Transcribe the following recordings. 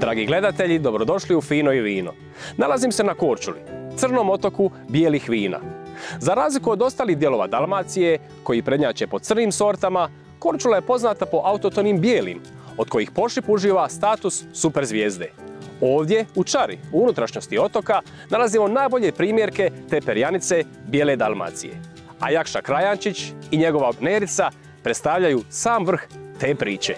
Dragi gledatelji, dobrodošli u Fino i vino. Nalazim se na Korčuli, crnom otoku bijelih vina. Za razliku od ostalih dijelova Dalmacije, koji prednjače po crnim sortama, Korčula je poznata po autotonim bijelim, od kojih Pošip uživa status super zvijezde. Ovdje, u Čari, u unutrašnjosti otoka, nalazimo najbolje primjerke te perjanice bijele Dalmacije. A Jakša Krajančić i njegova Nerica predstavljaju sam vrh te priče.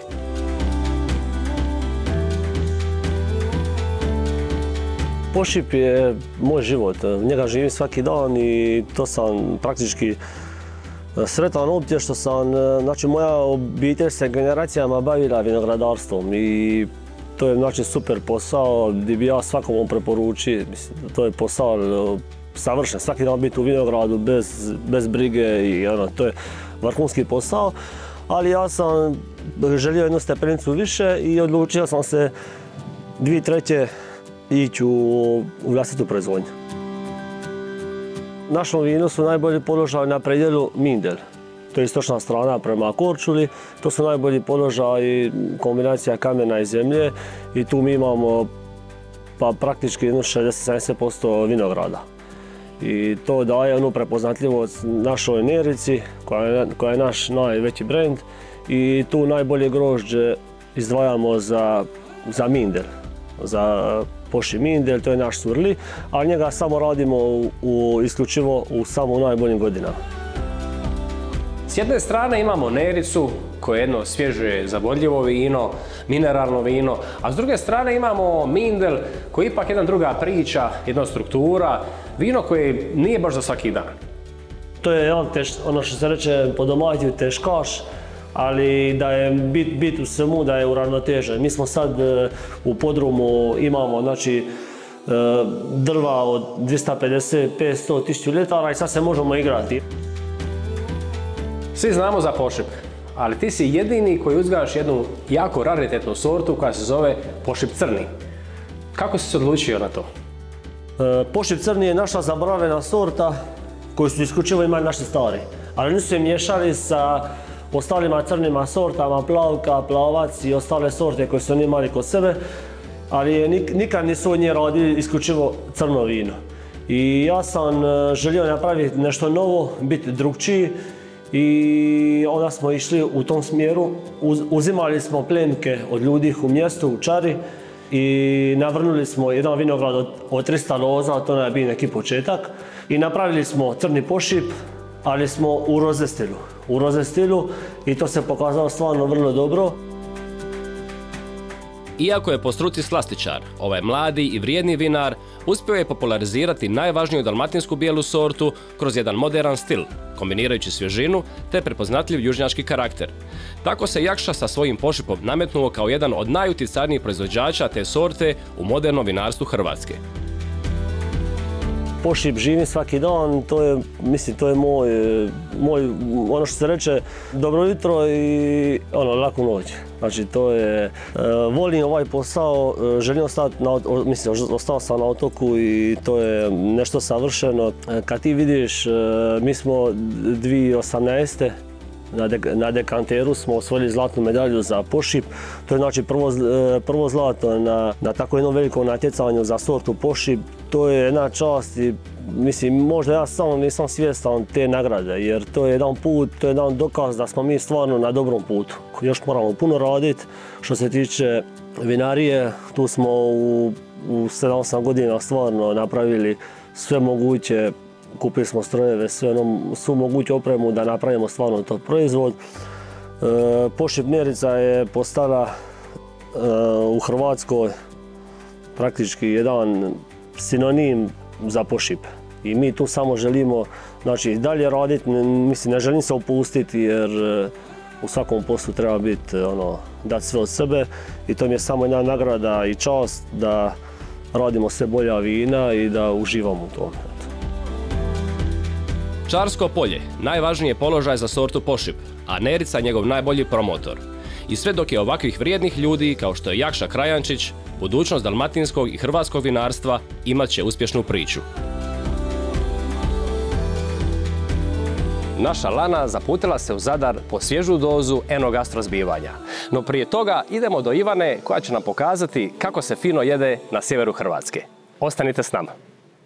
Pošip je moj život, njega živim svaki dan i to sam praktički sretan opće što sam, znači moja obitelj se generacijama bavila vinogradarstvom i to je znači super posao gdje bi ja svakom preporučio, to je posao savršen, svaki dan biti u vinogradu bez brige i to je vrhunski posao, ali ja sam želio jednu stepenicu više i odlučio sam se 2/3 ići u vlastitu proizvodnju. Našom vinu su najbolji položaj na predjelu Mindel. To je istočna strana prema Korčuli. To su najbolji položaj kombinacija kamena i zemlje i tu mi imamo pa praktički 60-70% vinograda. I to daje onu prepoznatljivost našoj Nerici koja je naš najveći brend i tu najbolje grožđe izdvajamo za Mindel, za Pošip Mindel, to je naš Surli, a njega samo radimo isključivo u samo najboljim godinama. S jedne strane imamo Nericu, koje je jedno svježe, zavodljivo vino, mineralno vino, a s druge strane imamo Mindel, koji je ipak jedna druga priča, jedna struktura, vino koje nije baš za svaki dan. To je ono što se reče po domaću teškaš, ali da je bit u svemu da je uravnotežen. Mi smo sad u podrumu imamo znači drva od 250, 500, 1000 litara i sad se možemo igrati. Svi znamo za Pošip, ali ti si jedini koji uzgajaš jednu jako raritetnu sortu koja se zove Pošip crni. Kako si se odlučio na to? Pošip crni je naša zaboravljena sorta koju su isključivo imali naši stari, ali nisu se miješali sa ostalima crnima sortama, plavka, plavac i ostale sorte koje su oni imali kod sebe, ali nikad nisu od nje radili isključivo crno vino. I ja sam želio napraviti nešto novo, biti drugčiji i onda smo išli u tom smjeru. Uzimali smo plemke od ljudi u mjestu, u Čari i navrnuli smo jedan vinograd od 300 loza, to je bio neki početak, i napravili smo crni Pošip, ali smo u roze stilu i to se pokazalo stvarno vrlo dobro. Iako je po struci slastičar, ovaj mladi i vrijedni vinar uspio je popularizirati najvažniju dalmatinsku bijelu sortu kroz jedan moderan stil, kombinirajući svježinu te prepoznatljiv južnjački karakter. Tako se Jakša sa svojim Pošipom nametnuo kao jedan od najuticajnijih proizvođača te sorte u modernom vinarstvu Hrvatske. Pošip živim svaki dan, to je moj, ono što se reče, dobro jutro i laku noć. Znači volim ovaj posao, želim ostao sam na otoku i to je nešto savršeno. Kad ti vidiš, mi smo 2018. Na dekanteru smo osvojili zlatnu medalju za Pošip. To je znači prvo zlato na tako jednom velikom natjecanju za sortu Pošip. To je jedna čast i možda ja samo nisam svjestan te nagrade, jer to je jedan put, to je jedan dokaz da smo mi stvarno na dobrom putu. Još moramo puno raditi. Što se tiče vinarije, tu smo u 7-8 godina stvarno napravili sve moguće. Kupili smo strojeve, svu moguću opremu da napravimo stvarno to proizvod. Pošip Nerica je postala u Hrvatskoj praktički jedan sinonim za Pošip. I mi tu samo želimo dalje raditi, ne želim se opustiti jer u svakom poslu treba dati sve od sebe i to mi je samo jedna nagrada i čast da radimo sve bolja vina i da uživamo u tome. Čarsko polje, najvažniji je položaj za sortu Pošip, a Nerica njegov najbolji promotor. I sve dok je ovakvih vrijednih ljudi kao što je Jakša Krajančić, budućnost dalmatinskog i hrvatskog vinarstva imat će uspješnu priču. naša Lana zaputila se u Zadar po svježu dozu enogastro zbivanja. No prije toga idemo do Ivane koja će nam pokazati kako se fino jede na sjeveru Hrvatske. Ostanite s nama.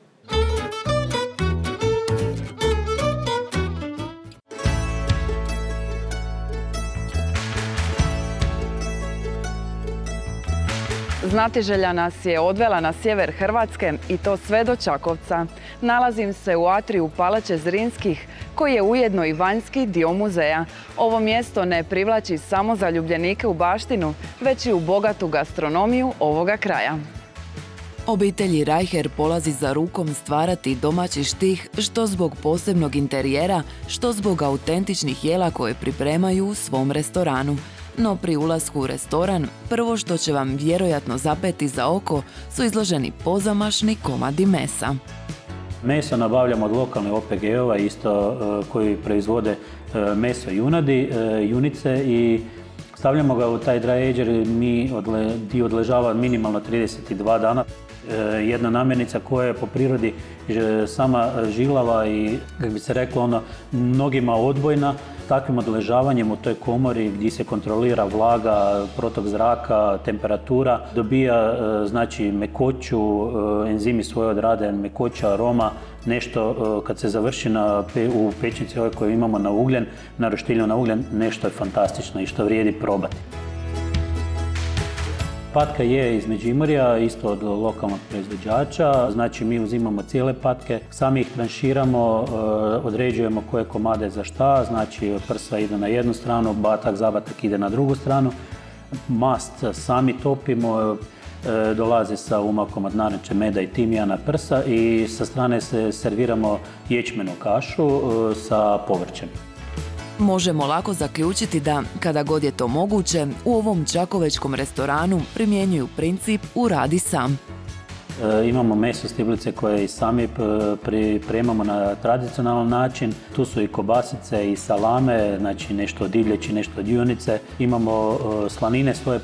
Znatiželja nas je odvela na sjever Hrvatske i to sve do Čakovca. Nalazim se u atriju Palače Zrinskih, koji je ujedno i vanjski dio muzeja. Ovo mjesto ne privlači samo zaljubljenike u baštinu, već i u bogatu gastronomiju ovoga kraja. Obitelji Reicher polazi za rukom stvarati domaći štih, što zbog posebnog interijera, što zbog autentičnih jela koje pripremaju u svom restoranu. No pri ulasku u restoran, prvo što će vam vjerojatno zapeti za oko su izloženi pozamašni komadi mesa. Meso nabavljamo od lokalnih OPG-ova isto koji proizvode meso junadi, junice i stavljamo ga u taj dry ager, di odležava minimalno 32 dana. Jedna namirnica koja je po prirodi sama žilava i, kako bi se reklo, mnogima odbojna. Takvim odležavanjem u toj komori gdje se kontrolira vlaga, protok zraka, temperatura, dobija znači mekoću, enzimi svoje odrade, mekoća, aroma, nešto kad se završi u pećnici ove koje imamo na ugljen, na roštilju na ugljen, nešto je fantastično i što vrijedi probati. Patka je iz Međimurja, isto od lokalnog proizvođača, znači mi uzimamo cijele patke, sami ih tranširamo, određujemo koje komade za šta, znači prsa ide na jednu stranu, batak, zabatak ide na drugu stranu, mast sami topimo, dolazi sa umakom od naranče, meda i timijana prsa i sa strane se serviramo ječmenu kašu sa povrćem. Možemo lako zaključiti da, kada god je to moguće, u ovom čakovečkom restoranu primjenjuju princip uradi sam. Imamo meso stiblice koje i sami pripremamo na tradicionalan način. Tu su i kobasice i salame, znači nešto od divljeći, nešto od junice. Imamo slanine svoje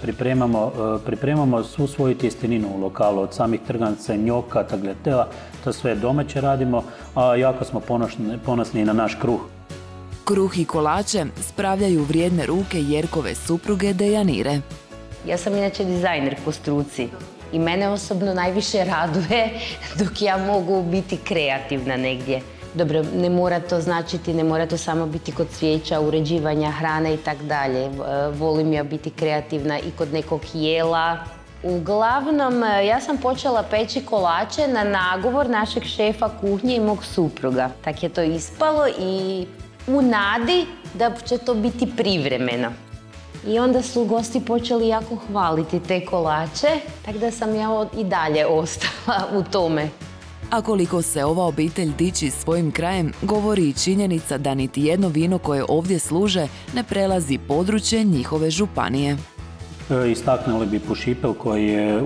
pripremamo svu svoju tjesteninu u lokalu, od samih trganca, njoka, tagliatela, to sve domaće radimo, a jako smo ponosni na naš kruh. Kruh i kolače spravljaju vrijedne ruke Jerkove supruge Dejanire. Ja sam inače dizajner po struci i mene osobno najviše raduje dok ja mogu biti kreativna negdje. Dobro, ne mora to značiti, ne mora to samo biti kod cvijeća, uređivanja hrane i tak dalje. Volim ja biti kreativna i kod nekog jela. Uglavnom, ja sam počela peći kolače na nagovor našeg šefa kuhnje i mog supruga. Tak je to ispalo i u nadi da će to biti privremeno. I onda su gosti počeli jako hvaliti te kolače, tako da sam ja i dalje ostala u tome. A koliko se ova obitelj diči svojim krajem, govori i činjenica da niti jedno vino koje ovdje služe ne prelazi područje njihove županije. Istaknuli bi pušipel koji je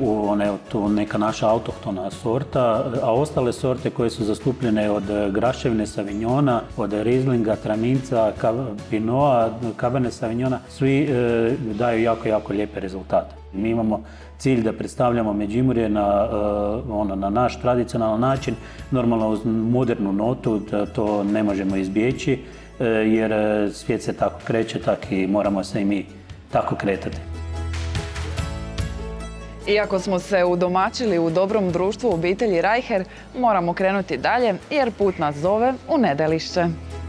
neka naša autohtona sorta, a ostale sorte koje su zastupljene od graševne savignona, od rizlinga, traminca, pinoa, kaberne savignona, svi daju jako lijepe rezultate. Mi imamo cilj da predstavljamo Međimurje na naš tradicionalan način, normalno uz modernu notu, to ne možemo izbjeći jer svijet se tako kreće, tako i moramo se i mi tako kretati. Iako smo se udomaćili u dobrom društvu obitelji Reicher, moramo krenuti dalje jer put nas zove u Nedelišće.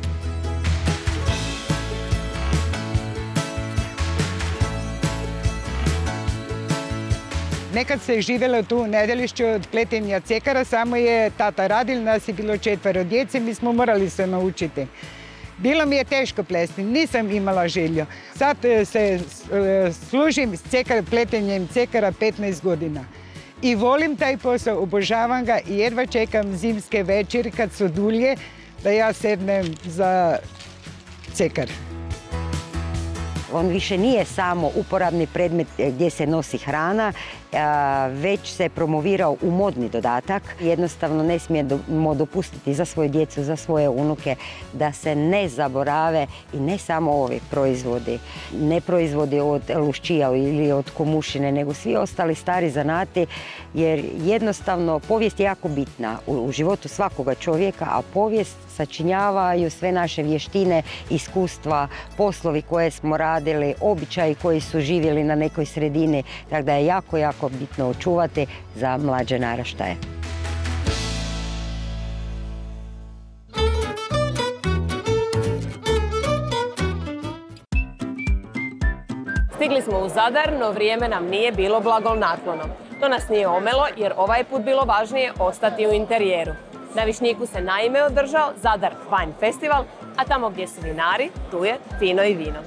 Nekad se živjelo tu u Nedelišću od pletenja cekara, samo je tata radil, nas je bilo 4 djece, mi smo morali se naučiti. Bilo mi je teško plesti, nisam imala želju. Sad se služim pletenjem cekara 15 godina. I volim taj posao, obožavam ga i jedva čekam zimske večeri kad su dulje da ja sednem za cekar. On više nije samo uporabni predmet gdje se nosi hrana, već se promovirao u modni dodatak. Jednostavno ne smijemo dopustiti za svoje djecu, za svoje unuke da se ne zaborave i ne samo ovi proizvodi, ne proizvodi od lušćija ili od komušine, nego svi ostali stari zanati, jer jednostavno povijest je jako bitna u životu svakoga čovjeka, a povijest sačinjavaju sve naše vještine, iskustva, poslovi koje smo radili, običaji koji su živjeli na nekoj sredini, tako da je jako, jako bitno očuvati za mlađe naraštaje. Stigli smo u Zadar, no vrijeme nam nije bilo blagonaklono. To nas nije omelo jer ovaj put bilo važnije ostati u interijeru. Na Višnjiku se naime održao Zadar Wine Festival, a tamo gdje su vinari, tu je fino i vino.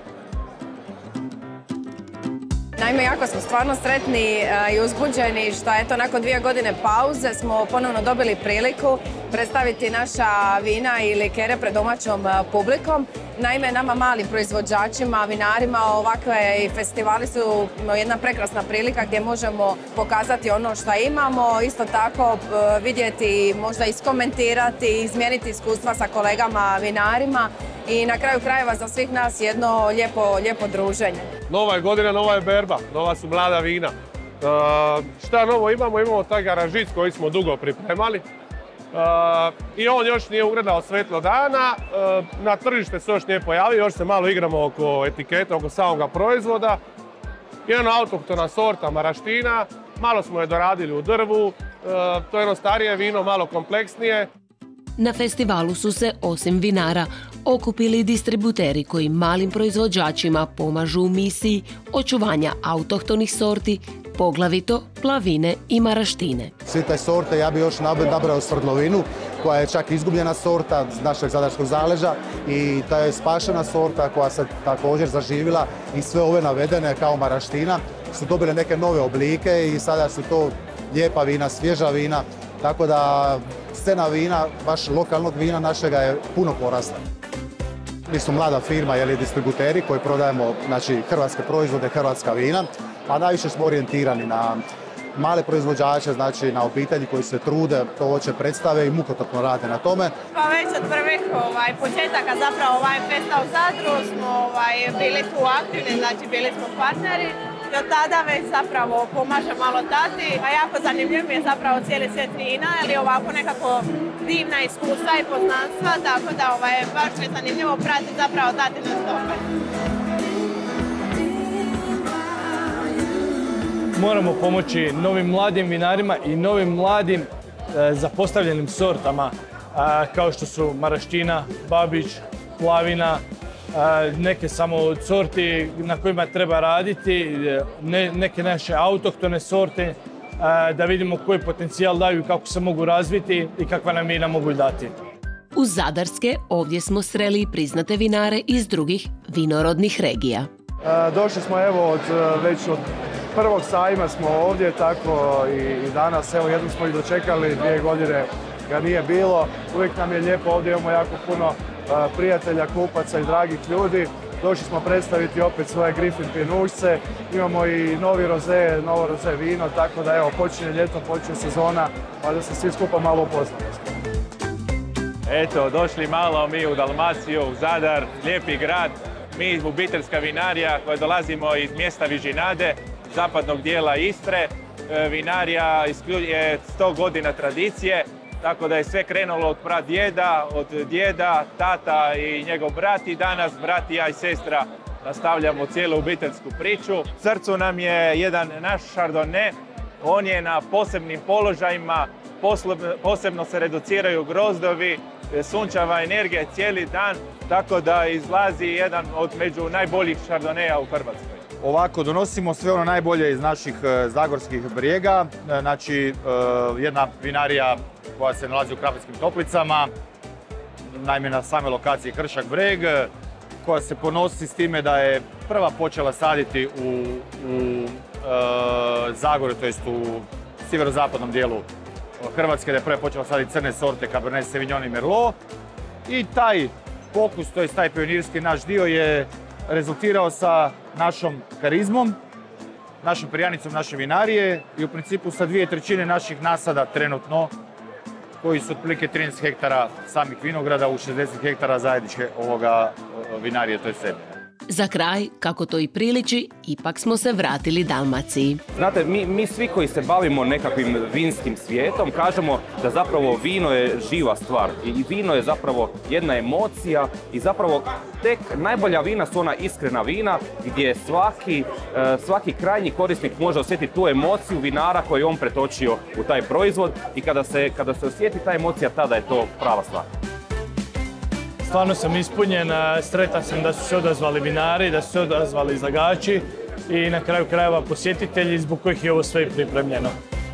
Naime, jako smo stvarno sretni i uzbuđeni što eto nakon 2 godine pauze smo ponovno dobili priliku predstaviti naša vina i likere pred domaćom publikom. Naime, nama malim proizvođačima, vinarima, ovakve festivali su jedna prekrasna prilika gdje možemo pokazati ono što imamo, isto tako vidjeti, možda iskomentirati, izmijeniti iskustva sa kolegama vinarima i na kraju krajeva za svih nas jedno lijepo druženje. Nova je godina, nova je berba, nova su mlada vina. Šta novo imamo? Imamo taj garažic koji smo dugo pripremali. I on još nije ugledao svjetlo dana, na tržište se još nije pojavio, još se malo igramo oko etiketa, oko samoga proizvoda. Jedna autohtona sorta maraština, malo smo je doradili u drvu, to je jedno starije vino, malo kompleksnije. Na festivalu su se, osim vinara, okupili distributeri koji malim proizvođačima pomažu u misiji očuvanja autohtonih sorti, poglavito plavine i maraštine. Sve te sorte, ja bi još nabrao svrdlovinu, koja je čak izgubljena sorta našeg zadarskog zaleđa i ta je spašena sorta koja se također zaživila i sve ove navedene kao maraština su dobile neke nove oblike i sada su to lijepa vina, svježa vina, tako da scena vina, baš lokalnog vina našega je puno porasla. Mi smo mlada firma, distributeri koji prodajemo hrvatske proizvode, hrvatska vina, a najviše smo orijentirani na male proizvođače, znači na obitelji koji se trude, to hoće predstave i mukotrpno rade na tome. Pa već od prvih početaka zapravo Wine Festa u Zadru smo bili tu aktivni, znači bili smo partneri. I od tada već zapravo pomaže malo tati, a jako zanimljiv mi je zapravo cijeli svijet vina, ali ovako nekako divna iskustva i poznanstva, tako da baš mi je zanimljivo pratiti zapravo tati na stope. Moramo pomoći novim mladim vinarima i novim mladim zapostavljenim sortama, kao što su maraština, babić, plavina, neke samo od sorti na kojima treba raditi, neke naše autohtone sorte, da vidimo koji potencijal daju i kako se mogu razviti i kakva nam vina mogu dati. Uz Zadarske ovdje smo sreli priznate vinare iz drugih vinorodnih regija. Došli smo već od prvog sajma smo ovdje, tako i danas, jednom smo ih dočekali, 2 godine ga nije bilo. Uvijek nam je lijepo, ovdje imamo jako puno prijatelja, kupaca i dragih ljudi. Došli smo predstaviti opet svoje Griffin pjenušce, imamo i novo roze vino, tako da počinje ljeto, počinje sezona, pa da se svi skupa malo upoznamo. Eto, došli malo mi u Dalmaciju, u Zadar, lijepi grad. Mi obiteljska vinarija koja dolazimo iz mjesta Vižinade, zapadnog dijela Istre. Vinarija je 100 godina tradicije, tako da je sve krenulo od pradjeda, od djeda, tata i njegov brat i danas brat i ja i sestra nastavljamo cijelu obiteljsku priču. U srcu nam je jedan naš Chardonnay, on je na posebnim položajima, posebno se reduciraju grozdovi, sunčeva energija cijeli dan, tako da izlazi jedan od među najboljih Chardonnaya u Hrvatskoj. Ovako, donosimo sve ono najbolje iz naših zagorskih brijega, znači jedna vinarija koja se nalazi u Krapinskim Toplicama, naime na same lokaciji Hršak Breg, koja se ponosi s time da je prva počela saditi u Zagorju, to jest u sjeverozapadnom dijelu Hrvatske, da je prva počela saditi crne sorte Cabernet Sauvignon i Merlot. I taj pokus, to jest taj pionirski naš dio je rezultirao sa našom karizmom našom perjanicom naše vinarije i u principu sa 2/3 naših nasada trenutno, koji su otprilike 13 hektara samih vinograda u 60 hektara zajedničke vinarije, to je sebi. Za kraj, kako to i priliči, ipak smo se vratili Dalmaciji. Znate, mi svi koji se bavimo nekakvim vinskim svijetom kažemo da zapravo vino je živa stvar i vino je zapravo jedna emocija i zapravo tek najbolja vina su ona iskrena vina gdje svaki krajnji korisnik može osjetiti tu emociju vinara koju je on pretočio u taj proizvod i kada se osjeti ta emocija, tada je to prava stvar. Stvarno sam ispunjen, sretan sam da su se odazvali vinari, da su se odazvali izlagači i na kraju krajeva posjetitelji zbog kojih je ovo sve pripremljeno.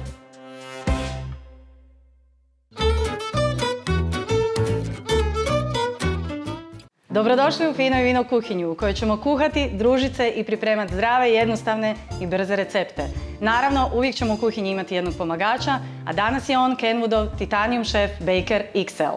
Dobrodošli u Fino i vino kuhinju u kojoj ćemo kuhati, družiti se i pripremati zdrave, jednostavne i brze recepte. Naravno, uvijek ćemo u kuhinji imati jednog pomagača, a danas je on Kenwoodov Titanium Chef Baker XL.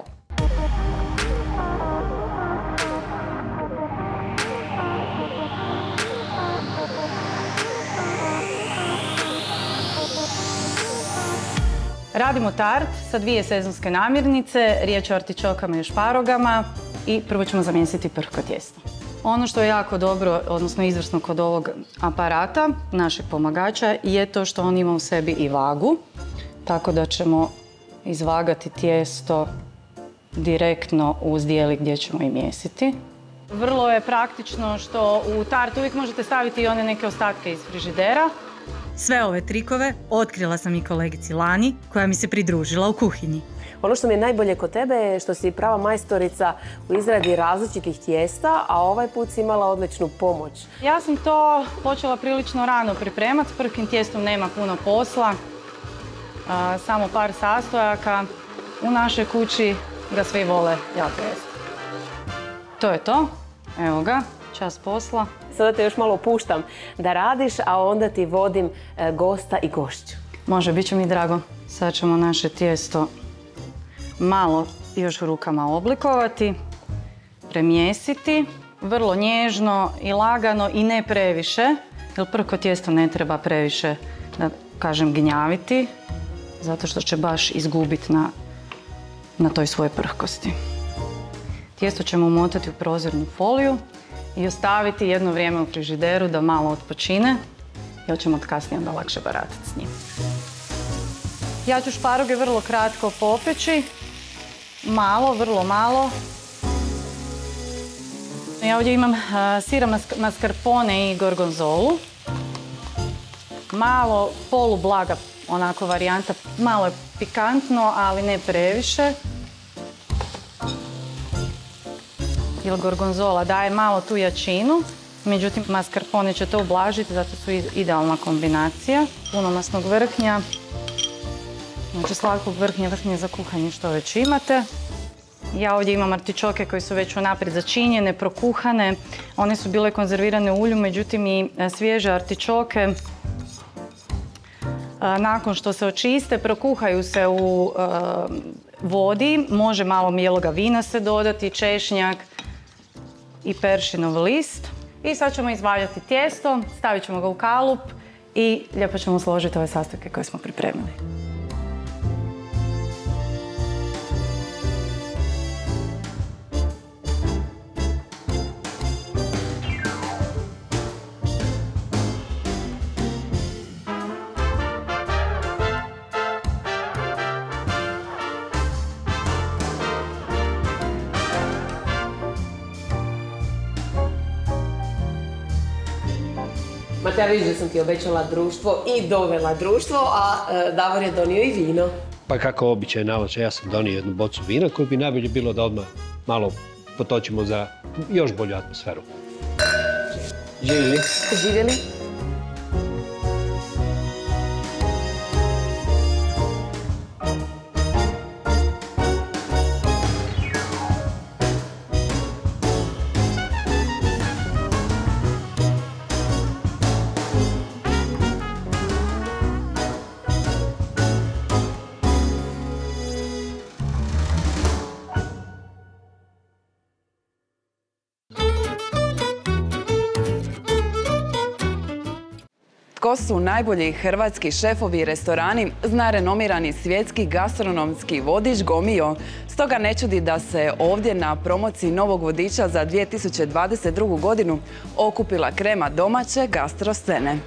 Radimo tart sa 2 sezonske namirnice, riječ je o artičokama i šparogama i prvo ćemo zamjesiti prhko tijesto. Ono što je jako dobro, odnosno izvrsno kod ovog aparata, našeg pomagača, je to što on ima u sebi i vagu, tako da ćemo izvagati tijesto direktno u zdjeli gdje ćemo i mjesiti. Vrlo je praktično što u tart uvijek možete staviti i one neke ostatke iz frižidera. Sve ove trikove otkrila sam i kolegici Lani, koja mi se pridružila u kuhinji. Ono što mi je najbolje kod tebe je što si prava majstorica u izradi različitih tijesta, a ovaj put si imala odličnu pomoć. Ja sam to počela prilično rano pripremati, s prhkim tijestom nema puno posla, samo par sastojaka. U našoj kući ga svi vole jako jesti. To je to, evo ga, čas posla. Sada te još malo puštam da radiš, a onda ti vodim gosta i gošću. Može, bit će mi drago. Sad ćemo naše tijesto malo još rukama oblikovati, premjesiti, vrlo nježno i lagano i ne previše, jer prhko tijesto ne treba previše, da kažem, gnjaviti, zato što će baš izgubiti na toj svojoj prhkosti. Tijesto ćemo umotati u prozirnu foliju i ostaviti jedno vrijeme u frižideru da malo odpočine, jer ćemo kasnije onda lakše baratati s njim. Ja ću šparoge vrlo kratko popeći, malo, vrlo malo. Ja ovdje imam sira mascarpone i gorgonzolu. Malo polublaga onako varijanta, malo je pikantno, ali ne previše. Jer gorgonzola daje malo tu jačinu, međutim mascarpone će to ublažiti, zato su idealna kombinacija. Puno masnog vrhnja, znači slatkog vrhnja za kuhanje što već imate. Ja ovdje imam artičoke koje su već unaprijed začinjene, prokuhane. One su bile konzervirane u ulju, međutim i svježe artičoke nakon što se očiste, prokuhaju se u vodi. Može malo bijeloga vina se dodati, češnjak i peršinov list. I sad ćemo izvaljati tijesto, stavit ćemo ga u kalup i lijepo ćemo složiti ove sastojke koje smo pripremili. Ja vidim da sam ti obećala društvo i dovela društvo, a Davor je donio i vino. Pa kako običaj nalaže, ja sam donio jednu bocu vina koju bi najbolje bilo da odmah malo potočimo za još bolju atmosferu. Živjeli. Živjeli. tko su najbolji hrvatski šefovi i restorani zna renomirani svjetski gastronomski vodič Gomio. Stoga ne čudi da se ovdje na promociji novog vodiča za 2022. godinu okupila krema domaće gastroscene.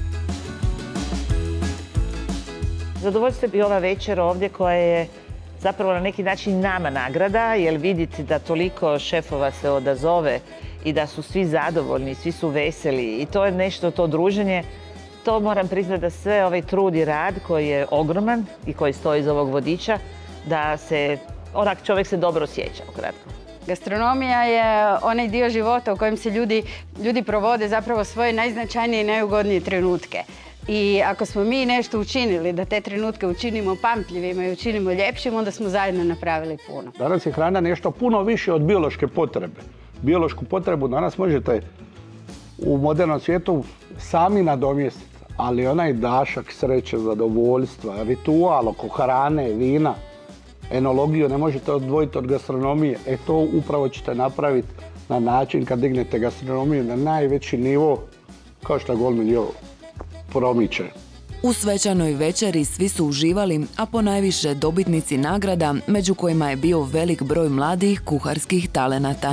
Zadovoljstvo bi ova večer ovdje koja je zapravo na neki način nama nagrada, jer vidite da toliko šefova se odazove i da su svi zadovoljni, svi su veseli i to je nešto, to druženje. To moram priznati da sve ovaj trud i rad koji je ogroman i koji stoji iz ovog vodiča, da se, onak čovjek se dobro osjeća, ukratko. Gastronomija je onaj dio života u kojem se ljudi provode zapravo svoje najznačajnije i najugodnije trenutke. I ako smo mi nešto učinili, da te trenutke učinimo pamtljivima i učinimo ljepšim, onda smo zajedno napravili puno. Danas je hrana nešto puno više od biološke potrebe. Biološku potrebu danas možete u modernom svijetu sami nadomjestiti, ali onaj dašak sreće, zadovoljstva, ritual oko hrane, vina, enologiju ne možete odvojiti od gastronomije. To upravo ćete napraviti na način kad dignete gastronomiju na najveći nivo, kao što Golmi Ljo promiče. U svečanoj večeri svi su uživali, a ponajviše dobitnici nagrada, među kojima je bio velik broj mladih kuharskih talenata.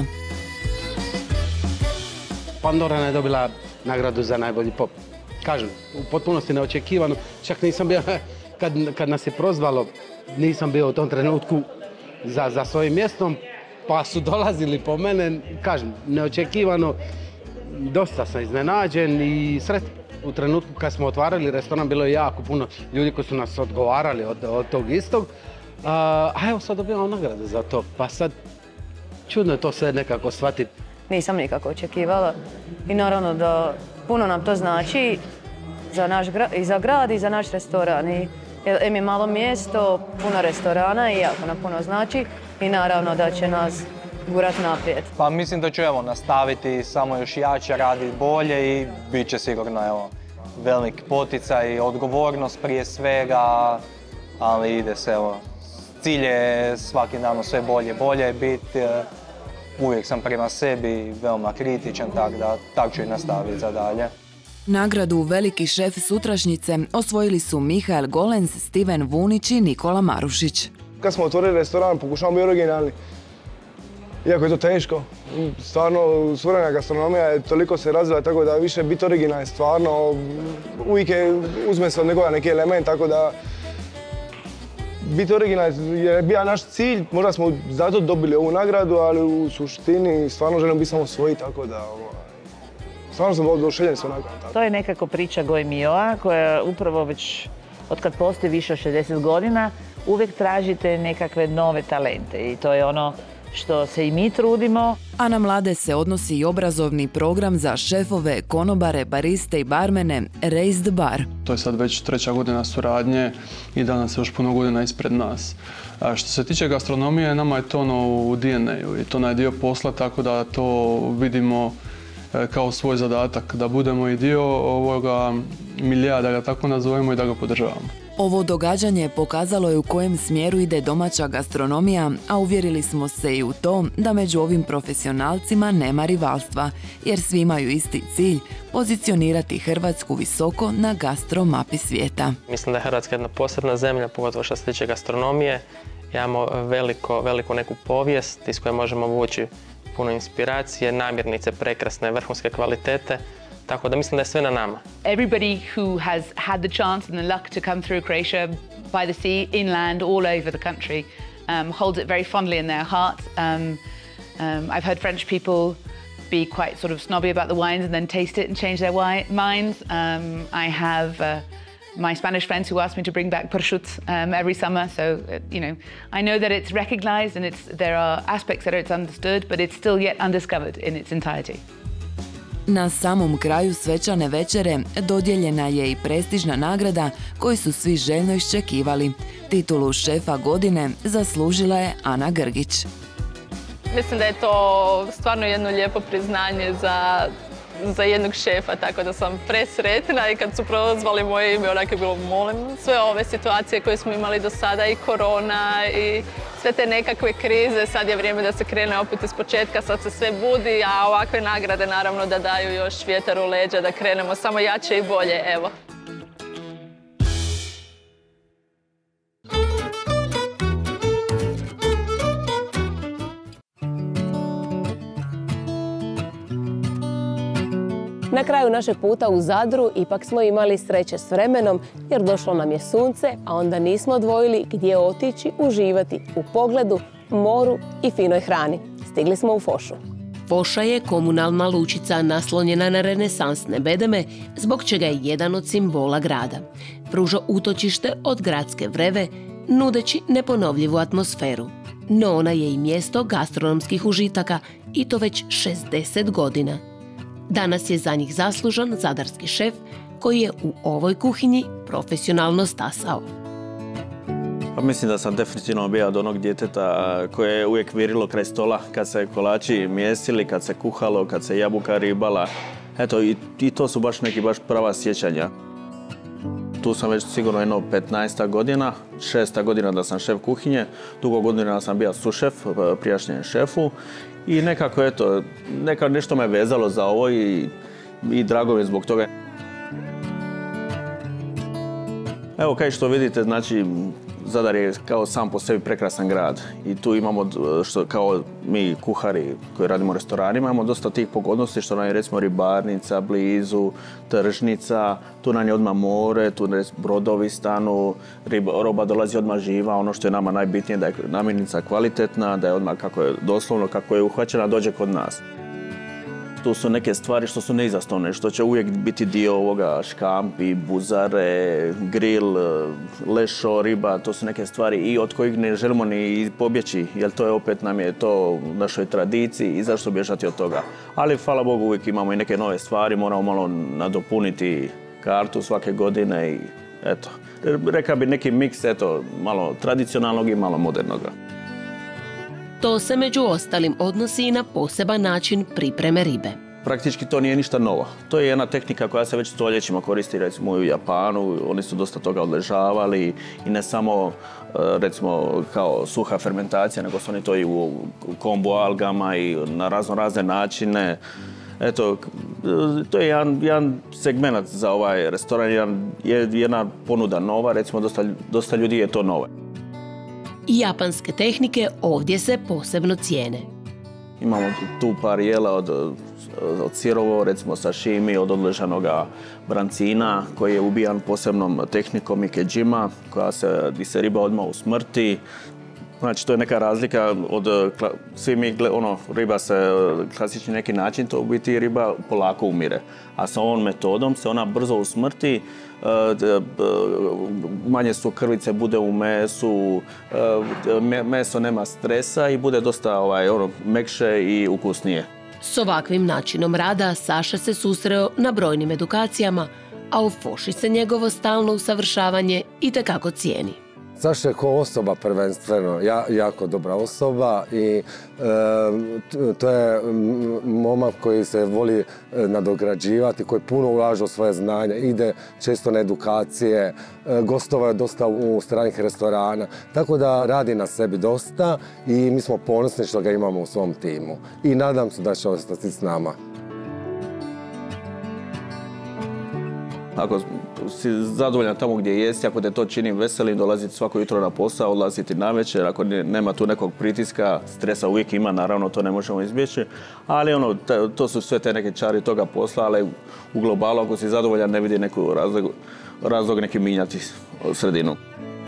Pandorana je dobila nagradu za najbolji pop. Kažem, u potpunosti neočekivano. Čak nisam bio, kad nas je prozvalo, nisam bio u tom trenutku za svojim mjestom, pa su dolazili po mene, kažem, neočekivano. Dosta sam iznenađen i sretan. U trenutku kad smo otvarali restoran bilo je jako puno ljudi koji su nas odgovarali od tog istog. A evo sad dobijamo nagrade za to, pa sad čudno je to sve nekako shvatiti. Nisam nikako očekivala i naravno da puno nam to znači i za grad i za naš restoran. Em je malo mjesto, puno restorana i jako nam puno znači i naravno da će nas gurati naprijed. Pa mislim da ću nastaviti samo još jače, raditi bolje i bit će sigurno velik poticaj i odgovornost prije svega, ali ide se cilj je svaki dan sve bolje biti. Uvijek sam prema sebi veoma kritičan, tako ću i nastaviti za dalje. Nagradu Veliki šef sutrašnjice osvojili su Mihael Golens, Stiven Vunić i Nikola Marušić. Kad smo otvorili restoran, pokušavamo biti originalni. Iako je to teško, stvarno suvremena gastronomija je toliko se razvila tako da više biti originalni stvarno uvijek uzme se od nekoga neki element, tako da biti originalni je bio naš cilj, možda smo zato dobili ovu nagradu, ali u suštini stvarno želimo biti samo svoji, tako da stvarno sam oduševljen s ovom nagradom. To je nekako priča Gomioa koja upravo već otkad postoji više od 60 godina uvijek tražite nekakve nove talente i to je ono što se i mi trudimo. A na mlade se odnosi i obrazovni program za šefove, konobare, bariste i barmene Raise the Bar. To je sad već 3. godina suradnje i danas je još puno godina ispred nas. Što se tiče gastronomije, nama je to u DNA-u i to je dio posla, tako da to vidimo kao svoj zadatak, da budemo i dio ovoga milija, da ga tako nazovemo i da ga podržavamo. Ovo događanje pokazalo je u kojem smjeru ide domaća gastronomija, a uvjerili smo se i u to da među ovim profesionalcima nema rivalstva, jer svi imaju isti cilj – pozicionirati Hrvatsku visoko na gastro mapi svijeta. Mislim da je Hrvatska jedna posebna zemlja, pogotovo što se tiče gastronomije. Imamo veliku neku povijest iz koje možemo vući puno inspiracije, namirnice prekrasne, vrhunske kvalitete. Tako da mislim da je sve na nama. Everybody who has had the chance and the luck to come through Croatia by the sea, inland, all over the country, holds it very fondly in their heart. I've heard French people be quite sort of snobby about the wines and then taste it and change their minds. I have my Spanish friends who ask me to bring back pršut every summer, so I know that it's recognized and there are aspects that it's understood, but it's still yet undiscovered in its entirety. Na samom kraju svečane večere dodijeljena je i prestižna nagrada koju su svi željno iščekivali. Titulu šefa godine zaslužila je Ana Grgić. Mislim da je to stvarno jedno lijepo priznanje za za jednog šefa, tako da sam presretna i kad su prozvali moje ime, onak je bilo molim sve ove situacije koje smo imali do sada i korona i sve te nekakve krize, sad je vrijeme da se krene opet iz početka, sad se sve budi, a ovakve nagrade naravno da daju još vjetar u leđa, da krenemo samo jače i bolje, evo. Na kraju našeg puta u Zadru ipak smo imali sreće s vremenom jer došlo nam je sunce, a onda nismo odvojili gdje otići uživati u pogledu, moru i finoj hrani. Stigli smo u Fošu. Foša je komunalna lučica naslonjena na renesansne bedeme, zbog čega je jedan od simbola grada. Pruža utočište od gradske vreve, nudeći neponovljivu atmosferu. No ona je i mjesto gastronomskih užitaka i to već 60 godina. Danas je za njih zaslužan zadarski šef koji je u ovoj kuhinji profesionalno stasao. Pa mislim da sam definitivno bio od onog djeteta koje je uvijek virilo kraj stola kad se kolači mjesili, kad se kuhalo, kad se jabuka ribala. Eto, i to su baš neki prava sjećanja. Tu sam već sigurno jedno 15 godina, 6 godina da sam šef kuhinje, dugo godina sam bio sušef prijašnjem šefu i nekako eto, nešto me vezalo za ovo i drago mi je zbog toga. Evo kao što vidite, znači Zadar je kao sam po sebi prekrasan grad i tu imamo, kao mi kuhari koji radimo u restoranima, imamo dosta tih pogodnosti što nam je recimo ribarnica blizu, tržnica, tu nam je odmah more, tu brodovi stanu, roba dolazi odmah živa, ono što je nama najbitnije da je namirnica kvalitetna, da je odmah doslovno kako je uhvaćena dođe kod nas. Tu su neke stvari što su neizostavne, što će uvijek biti dio ovoga, škampi, buzare, grill, lešo, riba, to su neke stvari i od kojih ne želimo ni pobjeći, jer to je opet nam je to u našoj tradiciji i zašto bježati od toga. Ali hvala Bogu uvijek imamo i neke nove stvari, moramo malo nadopuniti kartu svake godine i eto, rekao bi neki miks, eto, malo tradicionalnog i malo modernoga. To se među ostalim odnosi i na poseban način pripreme ribe. Praktički to nije ništa novo. To je jedna tehnika koja se već stoljećima koristi recimo u Japanu. Oni su dosta toga odležavali i ne samo recimo kao suha fermentacija, nego su oni to i u kombo algama i na razne načine. Eto, to je jedan segment za ovaj restoran, jedna ponuda nova, recimo dosta ljudi je to nove. I japanske tehnike ovdje se posebno cijene. Imamo tu par jela od sirovo, recimo sashimi, od odležanog brancina koji je ubijan posebnom tehnikom ikejima, gdje se riba odmah usmrti. Znači, to je neka razlika od svi mi, riba se klasični neki način, to u biti riba polako umire. A sa ovom metodom se ona brzo usmrti, manje su krvice bude u mesu, meso nema stresa i bude dosta mekše i ukusnije. S ovakvim načinom rada Saša se susreo na brojnim edukacijama, a u Foši se njegovo stalno usavršavanje itekako cijeni. Saša je kao osoba prvenstveno, jako dobra osoba i to je momak koji se voli nadograđivati, koji puno ulaže u svoje znanje, ide često na edukacije, gostovao je dosta u stranih restorana, tako da radi na sebi dosta i mi smo ponosni što ga imamo u svom timu i nadam se da će ostati s nama. Ako si zadovoljan tamo gdje jesi, ako te to čini veselim, dolaziti svako jutro na posao, odlaziti navečer, ako nema tu nekog pritiska, stresa uvijek ima, naravno to ne možemo izbjeći, ali to su sve te neke čari toga posla, ali u globalu ako si zadovoljan ne vidi neku razlog neki mijenjati sredinu.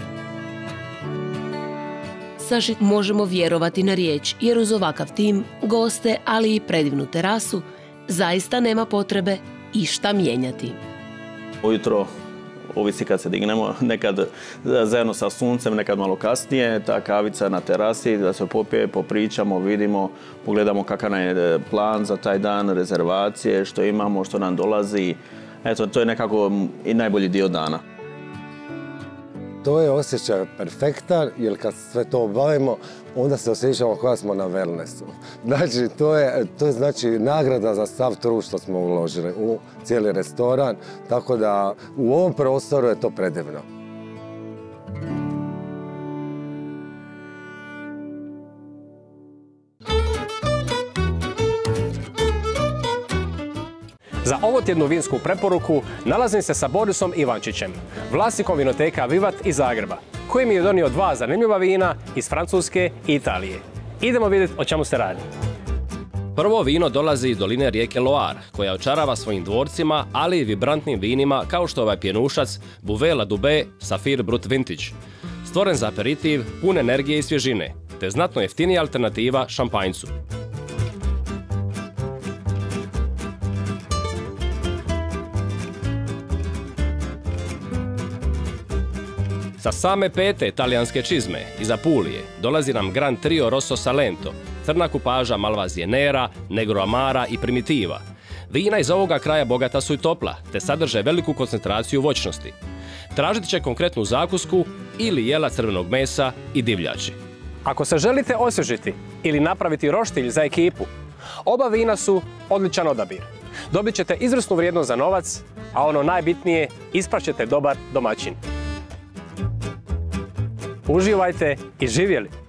Saši možemo vjerovati na riječ, jer uz ovakav tim, goste, ali i predivnu terasu, zaista nema potrebe išta mijenjati. Ujutro, ovisi kad se dignemo, nekad zajedno sa suncem, nekad malo kasnije, ta kavica na terasi, da se popije, popričamo, vidimo, pogledamo kakav nam je plan za taj dan, rezervacije, što imamo, što nam dolazi. Eto, to je nekako i najbolji dio dana. to je osjećaj perfektan, jer kad sve to obavimo, onda se osjećamo kao smo na wellnessu. Znači, to je znači nagrada za sav trud što smo uložili u cijeli restoran, tako da u ovom prostoru je to predivno. Za ovotjednu vinsku preporuku nalazim se sa Borisom Ivančićem, vlasnikom vinoteka Vivat iz Zagreba, koji mi je donio 2 zanimljiva vina iz Francuske i Italije. Idemo vidjeti o čemu se radi. Prvo vino dolazi iz doline rijeke Loire, koja očarava svojim dvorcima, ali i vibrantnim vinima kao što je ovaj pjenušac Bouvet La Dubé Saphir Brut Vintage. Stvoren za aperitiv, pun energije i svježine, te znatno jeftinija alternativa šampanjcu. Sa same pete talijanske čizme iz Apulije dolazi nam Gran Trio Rosso Salento, crna kupaža Malvasia Nera, Negro Amara i Primitiva. Vina iz ovoga kraja bogata su i topla, te sadrže veliku koncentraciju voćnosti. Tražiti će konkretnu zakusku ili jela crvenog mesa i divljači. Ako se želite osvježiti ili napraviti roštilj za ekipu, oba vina su odličan odabir. Dobit ćete izvrsnu vrijednost za novac, a ono najbitnije, ispraćete dobar domaćin. Uživajte i živjeli!